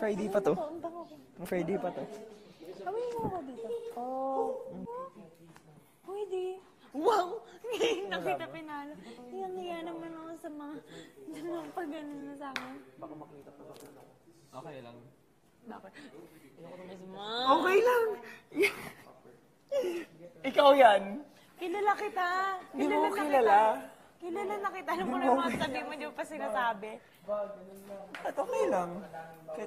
Friday pa to. Nung Friday pa to. Kawin mo ako dito. Oh. Pwede. Wow! Ngayon nakita pinalo. Hiyang-hiya naman ako sa mga pag-ganon na sa akin. Baka makita pa ako. Okay lang. Bakit? Okay lang! Ikaw yan! Kilala kita! Hindi mo kilala. Kilala na kita. Alam mo na mga sabi mo, di mo pa sinasabi. At okay lang. Kahit...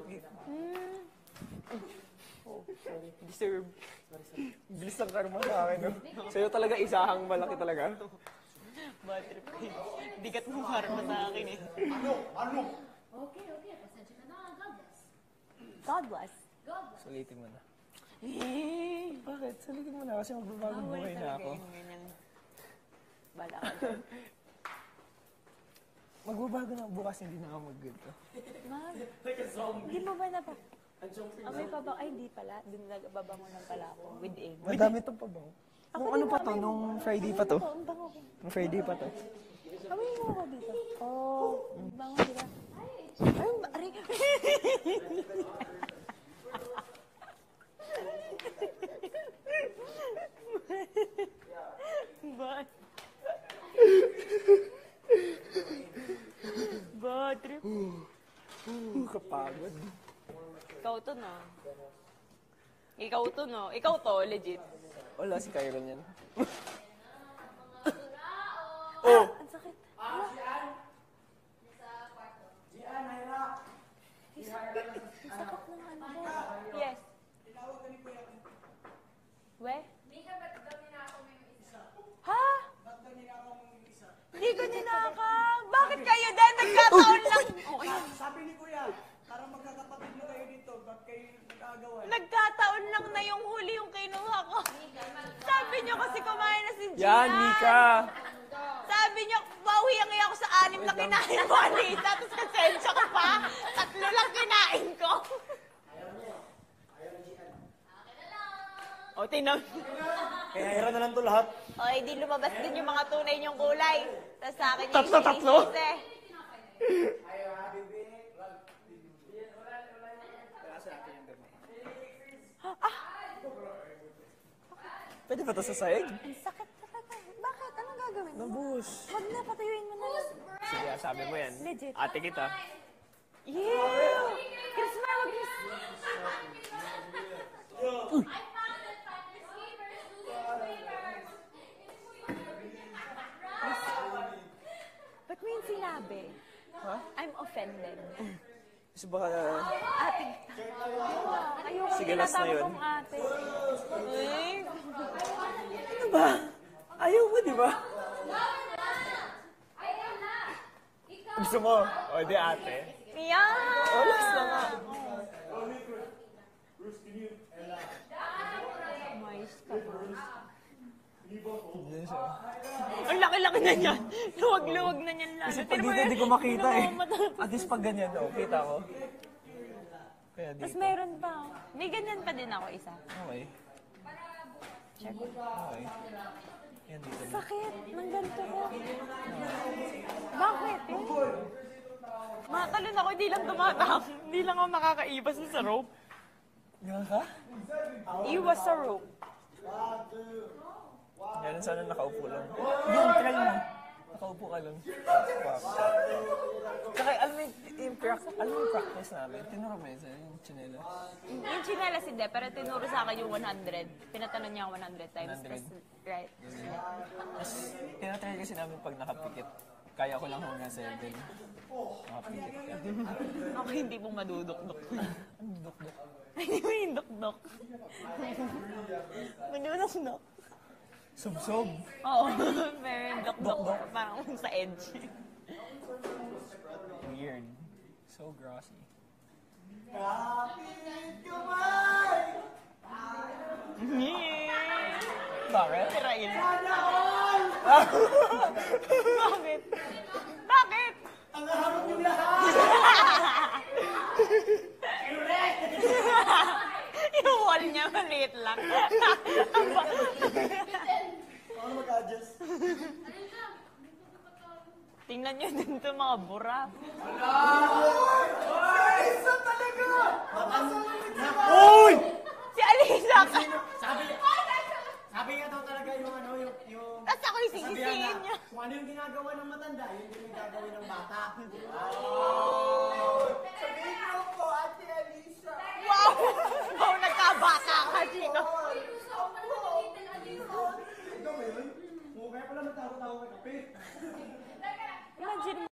Deserve. Bilis ng karma sa akin, no? Sa'yo talaga isahang malaki talaga. Bad trip kayo. Bigat mo karma sa akin eh. Ano? Okay. Pasensya na. God bless. Sulitin mo na. Eh. Bakit? Sulitin mo na kasi magbabagong buhay na ako. Bala ka dyan. Magbabago na bukas, hindi na ako mag-good. Mag? Hindi mo ba na pa? May pabango. Ay, hindi pala. Doon nagbabango lang pala ako. With egg. Madami itong pabango. Nung ano pa to? Nung Friday pa to? Nung Friday pa to. Kawin mo ako dito. Oh. Bango sila. Ay, ari. Bad. Bad trip. Kapagod. Ikaw to, no? Ikaw to, legit. Wala, si Kyron yan. Oh! Ang sakit. Sakit ng ano mo. Yes. We? Mika, ba't daw ninakaw mo yung isa? Ha? Ba't daw ninakaw mo yung isa? Hindi ko ninakaw. Bakit kayo din? Nagkataon lang. Okay. Sabi ni Kuya, parang magkakapatid mo kayo dito, ba't kayo nag-aagawan? Nagkataon lang na yung huli yung kinuha ko. Sabi niyo kasi kumain na si Gian. Yan, Mika! Sabi niyo, bawi ako sa 6 na kinain mo, Anita. Tapos kasensya ka pa. 3 lang kinain ko. O, tinan. Kaya hira na lang to lahat. O, di lumabas din yung mga tunay niyong kulay. Tapos sa akin yung Tatlo? Pwede ba ito sa saig? Ang sakit talaga. Bakit? Anong gagawin mo? Nabuhos. Wag na, patuyuin mo na lang. Sige, sabi mo yan. Legit. Ate kita. Yeah! Crismar, wag na. Ba't mo yung sinabi? Ha? I'm offended. Gusto ba ka... Ate. Ayoko Sige, last na yun. kong ate. Ay. Ano ba? Ayaw mo, di ba? Gusto mo? O, di ate. Yeah! O, last na nga. Mais ka ba? Yan siya. Ang laki-laki na niyan. Luwag-luwag na niyan lang. Kasi pag dito, hindi ko makita eh. At least pag ganyan, oh, kita ko. Kaya Tapos dito. meron pa. May ganyan pa din ako isa. Okay. Check. Okay. Yan dito. Sakit. Nang ganito ko. Bakit eh? Matalon ako, hindi lang tumatang. Hindi lang ako makakaibas sa rope. Nga ka? Iwas sa rope. Yan, sana nakaupo lang. Yun, try mo. Nakaupo ka lang. Tsaka, alam mo yung practice namin? Tinuro mo yun sa yung chinela. Yung chinelas hindi, pero tinuro sa akin yung 100. Pinatanong niya ako 100 times. 100. Tapos, right. Tapos, tinatry kasi namin pag nakapikit. Kaya ko lang hanggang 7. Nakapikit ka. Ako hindi mo madudok-dok. Ano duk-duk? Hindi mo yung dok-dok. Madudok-dok. Sub-sub. Oo, pero yung dok-dok. Parang sa edge. Weird. So grossy. Bakit? Tirain. Bakit? Bakit? Ang harap yung lahat! Yung wall niya maliit lang. Paano mag-adjust? Tingnan niyo din ito mga bura. Ay! Isa talaga! talaga yung ano, yung Tapos ako yung sabihan sisisihin na, niya. kung ano yung ginagawa ng matanda, yun din yung gagawin ng bata.